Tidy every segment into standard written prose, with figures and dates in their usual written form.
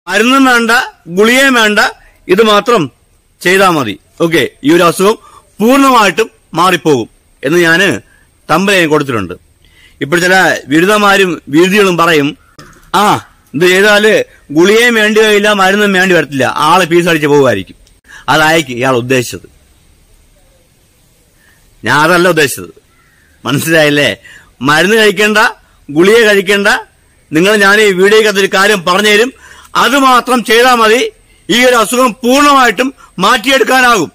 മരുന്നും വേണ്ട, ഗുളികയും വേണ്ട, ഇത് മാത്രം ചെയ്താൽ മതി. ഓക്കെ, ഈ ഒരു അസുഖം പൂർണ്ണമായിട്ടും മാറിപ്പോകും എന്ന് ഞാന് തമ്പലയും കൊടുത്തിട്ടുണ്ട്. ഇപ്പോൾ ചില ബിരുദന്മാരും ബിരുദികളും പറയും, ഇത് ചെയ്താല് ഗുളികയും വേണ്ടി വരില്ല, മരുന്നും വേണ്ടി വരത്തില്ല, ആളെ പീസ് അടിച്ച് പോകുമായിരിക്കും. അതായിരിക്കും ഇയാൾ ഉദ്ദേശിച്ചത്. ഞാൻ അതല്ല ഉദ്ദേശിച്ചത്, മനസ്സിലായില്ലേ? മരുന്ന് കഴിക്കേണ്ട, ഗുളിക കഴിക്കേണ്ട, ഞാൻ ഈ വീഡിയോക്കകത്തൊരു കാര്യം പറഞ്ഞുതരും, അത് മാത്രം ചെയ്താൽ മതി, ഈ ഒരു അസുഖം പൂർണ്ണമായിട്ടും മാറ്റിയെടുക്കാനാകും.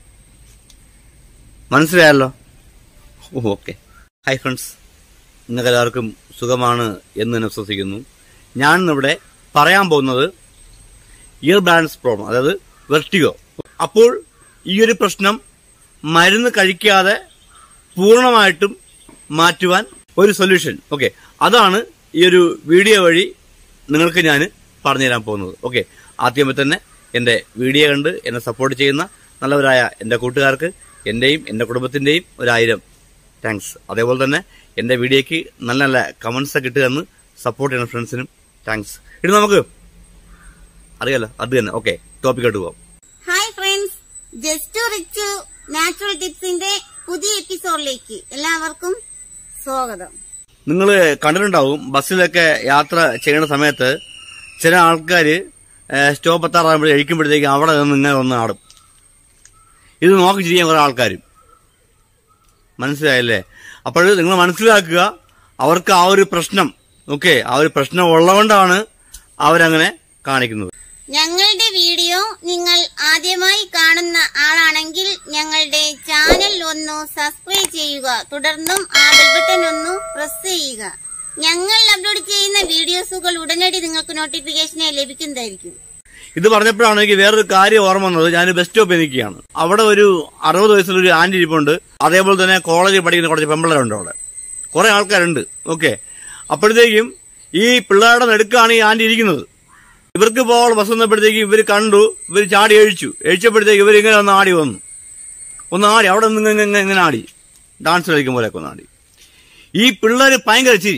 മനസ്സിലായല്ലോ? ഓക്കെ. ഹായ് ഫ്രണ്ട്സ്, നിങ്ങൾക്ക് എല്ലാവർക്കും സുഖമാണ് എന്ന് ഞാൻ വിശ്വസിക്കുന്നു. ഞാനിന്നിവിടെ പറയാൻ പോകുന്നത് ഇയർ ബാലൻസ് പ്രോബ്ലം, അതായത് വെർട്ടിഗോ. അപ്പോൾ ഈ ഒരു പ്രശ്നം മരുന്ന് കഴിക്കാതെ പൂർണ്ണമായിട്ടും മാറ്റുവാൻ ഒരു സൊല്യൂഷൻ. ഓക്കെ, അതാണ് ഈ ഒരു വീഡിയോ വഴി നിങ്ങൾക്ക് ഞാൻ പറഞ്ഞുതരാൻ പോകുന്നത്. ഓക്കെ, ആദ്യമേ തന്നെ എന്റെ വീഡിയോ കണ്ട് എന്നെ സപ്പോർട്ട് ചെയ്യുന്ന നല്ലവരായ എന്റെ കൂട്ടുകാർക്ക് എന്റെയും എന്റെ കുടുംബത്തിന്റെയും 1000 താങ്ക്സ്. അതേപോലെ തന്നെ എന്റെ വീഡിയോക്ക് നല്ല നല്ല കമന്റ്സ് ഒക്കെ ഇട്ടുതന്ന് സപ്പോർട്ട് ചെയ്യുന്ന ഫ്രണ്ട്സിനും താങ്ക്സ്. ഇത് നമുക്ക് അറിയാലോ, അത് തന്നെ. ഓക്കെ, ടോപ്പിക്കോട്ട് പോവാം. Hi friends, just rich natural ടിപ്സിന്റെ പുതിയ എപ്പിസോഡിലേക്ക് എല്ലാവർക്കും സ്വാഗതം. നിങ്ങൾ കണ്ടിട്ടുണ്ടാവും, ബസ്സിലൊക്കെ യാത്ര ചെയ്യുന്ന സമയത്ത് ചില ആൾക്കാര് സ്റ്റോപ്പ് എത്താറാകുമ്പോൾ കഴിക്കുമ്പോഴത്തേക്ക് അവിടെ നിന്ന് ഇങ്ങനെ ഒന്ന് ആടും. ഇത് നോക്കി ചെയ്യാൻ കുറെ ആൾക്കാരും. മനസ്സിലായല്ലേ? അപ്പോൾ നിങ്ങൾ മനസ്സിലാക്കുക, അവർക്ക് ആ ഒരു പ്രശ്നം, ഓക്കെ, ആ ഒരു പ്രശ്നം ഉള്ളതുകൊണ്ടാണ് അവരങ്ങനെ കാണിക്കുന്നത്. ഞങ്ങളുടെ വീഡിയോ നിങ്ങൾ ആദ്യമായി കാണുന്ന ആളാണെങ്കിൽ ഞങ്ങളുടെ ചാനൽ ഒന്ന് സബ്സ്ക്രൈബ് ചെയ്യുക, തുടർന്നും ആ ബെൽ ബട്ടൺ ഒന്ന് പ്രസ് ചെയ്യുക. ഞങ്ങൾ അപ്ലോഡ് ചെയ്യുന്ന വീഡിയോസുകൾ ഉടനടി നിങ്ങൾക്ക് നോട്ടിഫിക്കേഷനായി ലഭിക്കുന്നതായിരിക്കും. ഇത് പറഞ്ഞപ്പോഴാണ് എനിക്ക് വേറൊരു കാര്യം ഓർമ്മ വന്നത്. ഞാൻ ബസ് സ്റ്റോപ്പിൽ നിൽക്കുകയാണ്. അവിടെ ഒരു 60 വയസ്സുള്ളൊരു ആന്റി ഇരിപ്പുണ്ട്. അതേപോലെ തന്നെ കോളേജിൽ പഠിക്കുന്ന കുറച്ച് പെമ്പിള്ളേരുണ്ട്. അവിടെ കുറെ ആൾക്കാരുണ്ട്. ഓക്കെ, അപ്പോഴത്തേക്കും ഈ പിള്ളേരുടെ നെടുക്കാണ് ഈ ആന്റി ഇരിക്കുന്നത്. ഇവർക്ക് ഇപ്പോൾ ബസ് വന്നപ്പോഴത്തേക്ക് ഇവർ കണ്ടു, ഇവർ ചാടി എഴിച്ചപ്പോഴത്തേക്ക് ഇവരിങ്ങനെ ഒന്ന് ആടി വന്നു. അവിടെ നിന്ന് ഇങ്ങനെ ആടി, ഡാൻസ് കളിക്കും പോലെയൊക്കെ ഒന്ന് ആടി. ഈ പിള്ളേര് ഭയങ്കര ചിരി.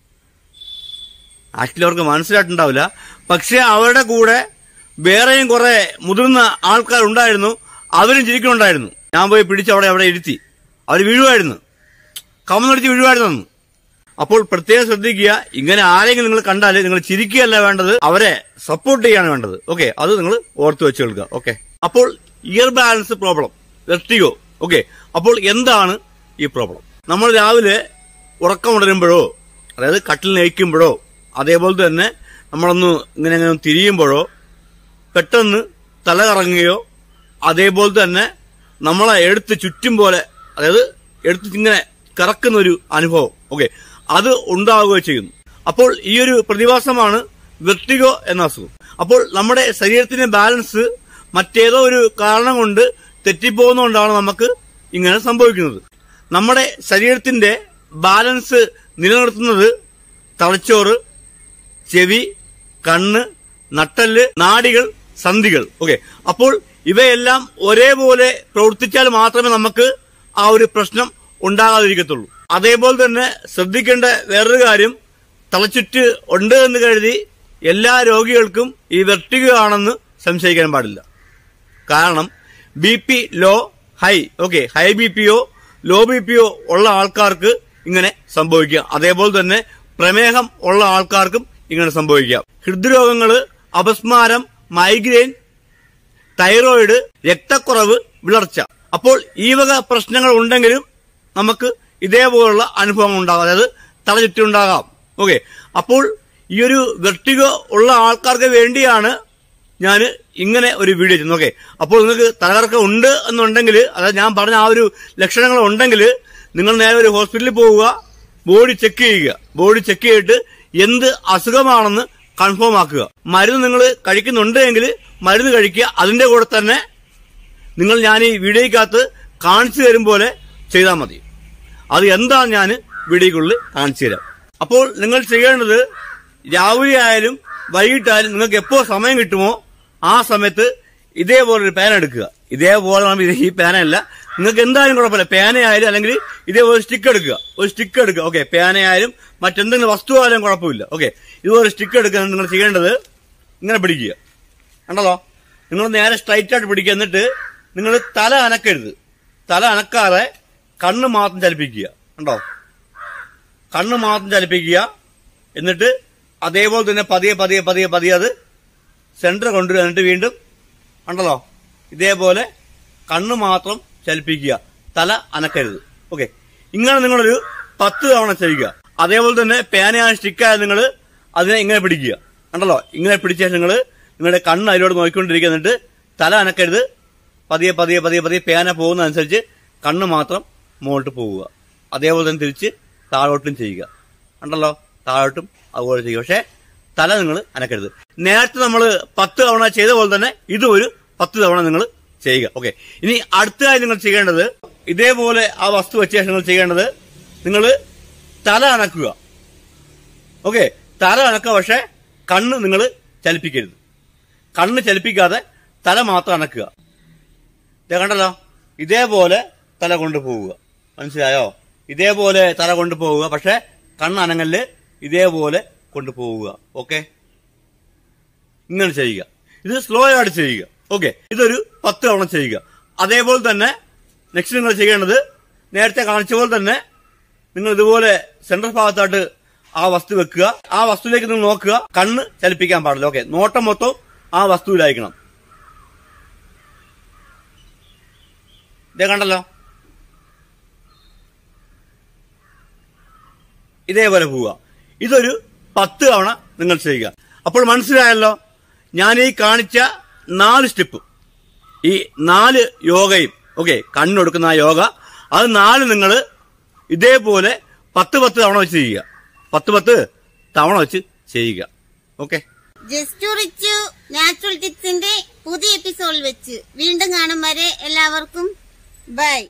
ആക്ച്വലി അവർക്ക് മനസ്സിലായിട്ടുണ്ടാവില്ല, പക്ഷെ അവരുടെ കൂടെ വേറെയും കുറെ മുതിർന്ന ആൾക്കാരുണ്ടായിരുന്നു. അവരും ചിരിക്കുന്നുണ്ടായിരുന്നു. ഞാൻ പോയി പിടിച്ച് അവിടെ ഇരുത്തി. അവർ വീഴുമായിരുന്നു, കമന്നടിച്ച് വീഴുമായിരുന്നു. അപ്പോൾ പ്രത്യേകം ശ്രദ്ധിക്കുക, ഇങ്ങനെ ആരെങ്കിലും നിങ്ങൾ കണ്ടാല് നിങ്ങൾ ചിരിക്കുകയല്ല വേണ്ടത്, അവരെ സപ്പോർട്ട് ചെയ്യാണ് വേണ്ടത്. ഓക്കെ, അത് നിങ്ങൾ ഓർത്തു വെച്ച് കേൾക്കുക. ഓക്കെ, അപ്പോൾ ear balance problem, vertigo. Okay, അപ്പോൾ എന്താണ് ഈ പ്രോബ്ലം? നമ്മൾ രാവിലെ ഉറക്കമുണരുമ്പോഴോ, അതായത് കട്ടിൽ നയിക്കുമ്പോഴോ, അതേപോലെ തന്നെ നമ്മളൊന്ന് ഇങ്ങനെ തിരിയുമ്പോഴോ, പെട്ടെന്ന് തല കറങ്ങുകയോ, അതേപോലെ തന്നെ നമ്മളെ എടുത്ത് ചുറ്റും പോലെ, അതായത് എടുത്ത് ഇങ്ങനെ കറക്കുന്ന ഒരു അനുഭവം, ഓക്കെ, അത് ഉണ്ടാവുകയോ ചെയ്യുന്നു. അപ്പോൾ ഈ ഒരു പ്രതിഭാസമാണ് വെർട്ടിഗോ എന്ന അസുഖം. അപ്പോൾ നമ്മുടെ ശരീരത്തിന്റെ ബാലൻസ് മറ്റേതോ ഒരു കാരണം കൊണ്ട് തെറ്റിപ്പോകുന്നതുകൊണ്ടാണ് നമുക്ക് ഇങ്ങനെ സംഭവിക്കുന്നത്. നമ്മുടെ ശരീരത്തിന്റെ ബാലൻസ് നിലനിർത്തുന്നത് തലച്ചോറ്, ചെവി, കണ്ണ്, നട്ടെല്ല്, നാഡികൾ, സന്ധികൾ. ഓക്കെ, അപ്പോൾ ഇവയെല്ലാം ഒരേപോലെ പ്രവർത്തിച്ചാൽ മാത്രമേ നമുക്ക് ആ ഒരു പ്രശ്നം ഉണ്ടാകാതിരിക്കത്തുള്ളൂ. അതേപോലെ തന്നെ ശ്രദ്ധിക്കേണ്ട വേറൊരു കാര്യം, തലച്ചുറ്റ് ഉണ്ട് എന്ന് കരുതി എല്ലാ രോഗികൾക്കും ഈ വെർട്ടിഗോ ആണെന്ന് സംശയിക്കാൻ പാടില്ല. കാരണം BP low, high, okay, high BPയോ ലോ BPയോ ഉള്ള ആൾക്കാർക്ക് ഇങ്ങനെ സംഭവിക്കാം. അതേപോലെ തന്നെ പ്രമേഹം ഉള്ള ആൾക്കാർക്കും ഇങ്ങനെ സംഭവിക്കാം. ഹൃദ്രോഗങ്ങള്, അപസ്മാരം, മൈഗ്രെയിൻ, തൈറോയിഡ്, രക്തക്കുറവ്, വിളർച്ച. അപ്പോൾ ഈ വക പ്രശ്നങ്ങൾ ഉണ്ടെങ്കിലും നമുക്ക് ഇതേപോലുള്ള അനുഭവം ഉണ്ടാകാം, അതായത് തലചുറ്റുണ്ടാകാം. ഓക്കെ, അപ്പോൾ ഈ ഒരു വെർട്ടിഗോ ഉള്ള ആൾക്കാർക്ക് വേണ്ടിയാണ് ഞാൻ ഇങ്ങനെ ഒരു വീഡിയോ ചെയ്യുന്നത്. ഓക്കെ, അപ്പോൾ നിങ്ങൾക്ക് തലകറക്കം ഉണ്ട് എന്നുണ്ടെങ്കിൽ, അതായത് ഞാൻ പറഞ്ഞ ആ ഒരു ലക്ഷണങ്ങൾ ഉണ്ടെങ്കിൽ നിങ്ങൾ നേരെ ഒരു ഹോസ്പിറ്റലിൽ പോവുക, ബോഡി ചെക്ക് ചെയ്യുക. ബോഡി ചെക്ക് ചെയ്തിട്ട് എന്ത് അസുഖമാണെന്ന് കൺഫേം ആക്കുക. മരുന്ന് നിങ്ങൾ കഴിക്കുന്നുണ്ട് എങ്കിൽ മരുന്ന് കഴിക്കുക. അതിന്റെ കൂടെ തന്നെ നിങ്ങൾ ഞാൻ ഈ വീഡിയോക്കകത്ത് കാണിച്ചു തരും പോലെ ചെയ്താൽ മതി. അത് എന്താണ് ഞാൻ വീഡിയോക്കുള്ളിൽ കാണിച്ചു തരാം. അപ്പോൾ നിങ്ങൾ ചെയ്യേണ്ടത്, രാവിലെ ആയാലും വൈകിട്ടായാലും നിങ്ങൾക്ക് എപ്പോ സമയം കിട്ടുമോ ആ സമയത്ത് ഇതേപോലൊരു പേന എടുക്കുക. ഇതേപോലെ ഈ പേനയല്ല, നിങ്ങൾക്ക് എന്തായാലും കുഴപ്പമില്ല, പേനയായാലും അല്ലെങ്കിൽ ഇതേപോലെ സ്റ്റിക്ക് എടുക്കുക. ഒരു സ്റ്റിക്ക് എടുക്കുക. ഓക്കെ, പേനയായാലും മറ്റെന്തെങ്കിലും വസ്തുവായാലും കുഴപ്പമില്ല. ഓക്കെ, ഇതുപോലെ സ്റ്റിക്ക് എടുക്കുക. നിങ്ങൾ ചെയ്യേണ്ടത് ഇങ്ങനെ പിടിക്കുക. കണ്ടല്ലോ, നിങ്ങൾ നേരെ സ്ട്രൈറ്റ് ആയിട്ട് പിടിക്കുക. എന്നിട്ട് നിങ്ങൾ തല അനക്കരുത്. തല അനക്കാതെ കണ്ണ് മാത്രം ചലിപ്പിക്കുക. കണ്ടോ, കണ്ണ് മാത്രം ചലിപ്പിക്കുക. എന്നിട്ട് അതേപോലെ തന്നെ പതിയെ പതിയെ പതിയെ പതിയെ അത് സെന്റർ കൊണ്ടുവരിക. എന്നിട്ട് വീണ്ടും കണ്ടല്ലോ, ഇതേപോലെ കണ്ണ് മാത്രം ചലിപ്പിക്കുക, തല അനക്കരുത്. ഓക്കെ, ഇങ്ങനെ നിങ്ങളൊരു 10 തവണ ചെയ്യുക. അതേപോലെ തന്നെ പേനയാണ് സ്റ്റിക്കായ നിങ്ങൾ അതിനെ ഇങ്ങനെ പിടിക്കുക. കണ്ടല്ലോ, ഇങ്ങനെ പിടിച്ച ശേഷം നിങ്ങൾ നിങ്ങളുടെ കണ്ണ് അതിലോട്ട് നോക്കിക്കൊണ്ടിരിക്കുക. എന്നിട്ട് തല അനക്കരുത്. പതിയെ പതിയെ പതിയെ പതിയെ പേന പോകുന്നതനുസരിച്ച് കണ്ണ് മാത്രം മുകളിട്ട് പോവുക. അതേപോലെ തന്നെ തിരിച്ച് താഴോട്ടും ചെയ്യുക. കണ്ടല്ലോ, താഴോട്ടും അതുപോലെ ചെയ്യുക. പക്ഷെ തല നിങ്ങൾ അനക്കരുത്. നേരത്തെ നമ്മൾ 10 തവണ ചെയ്ത പോലെ തന്നെ ഇതും ഒരു 10 തവണ നിങ്ങൾ ചെയ്യുക. ഓക്കെ, ഇനി അടുത്തതായി നിങ്ങൾ ചെയ്യേണ്ടത് ഇതേപോലെ ആ വസ്തു വെച്ച ശേഷം നിങ്ങൾ ചെയ്യേണ്ടത് നിങ്ങൾ തല അനക്കുക. ഓക്കെ, തല അനക്കുക. പക്ഷെ കണ്ണ് നിങ്ങൾ ചലിപ്പിക്കരുത്. കണ്ണ് ചലിപ്പിക്കാതെ തല മാത്രം അനക്കുക. കണ്ടല്ലോ, ഇതേപോലെ തല കൊണ്ടുപോവുക. മനസ്സിലായോ? ഇതേപോലെ തല കൊണ്ടുപോവുക. പക്ഷെ കണ്ണ് അനങ്ങല് ഇതേപോലെ കൊണ്ടുപോവുക. ഓക്കെ, ഇങ്ങനെ ചെയ്യുക. ഇത് സ്ലോ ആയിട്ട് ചെയ്യുക. ഓക്കെ, ഇതൊരു 10 തവണ ചെയ്യുക. അതേപോലെ തന്നെ നെക്സ്റ്റ് നിങ്ങൾ ചെയ്യേണ്ടത് നേരത്തെ കാണിച്ച പോലെ തന്നെ നിങ്ങൾ ഇതുപോലെ സെൻട്രൽ ഭാഗത്തായിട്ട് ആ വസ്തു വെക്കുക. ആ വസ്തുവിലേക്ക് നിങ്ങൾ നോക്കുക. കണ്ണ് ചലിപ്പിക്കാൻ പാടില്ല. ഓക്കെ, നോട്ടം മൊത്തം ആ വസ്തുവിലായിരിക്കണം. ഇതേ കണ്ടല്ലോ, ഇതേപോലെ പോവുക. ഇതൊരു 10 തവണ നിങ്ങൾ ചെയ്യുക. അപ്പോൾ മനസ്സിലായല്ലോ, ഞാൻ ഈ കാണിച്ച 4 സ്റ്റെപ്പ്, ഈ 4 യോഗയും, ഓക്കെ, കണ്ണെടുക്കുന്ന ആ യോഗ, അത് 4 നിങ്ങൾ ഇതേപോലെ 10 തവണ വെച്ച് ചെയ്യുക. 10 തവണ വെച്ച് ചെയ്യുക. ഓക്കെ, ജസ്റ്റ് റിച്ച് നാച്ചുറൽ ടിപ്സിന്റെ പുതിയ എപ്പിസോഡിൽ വെച്ച് വീണ്ടും കാണും വരെ എല്ലാവർക്കും ബൈ.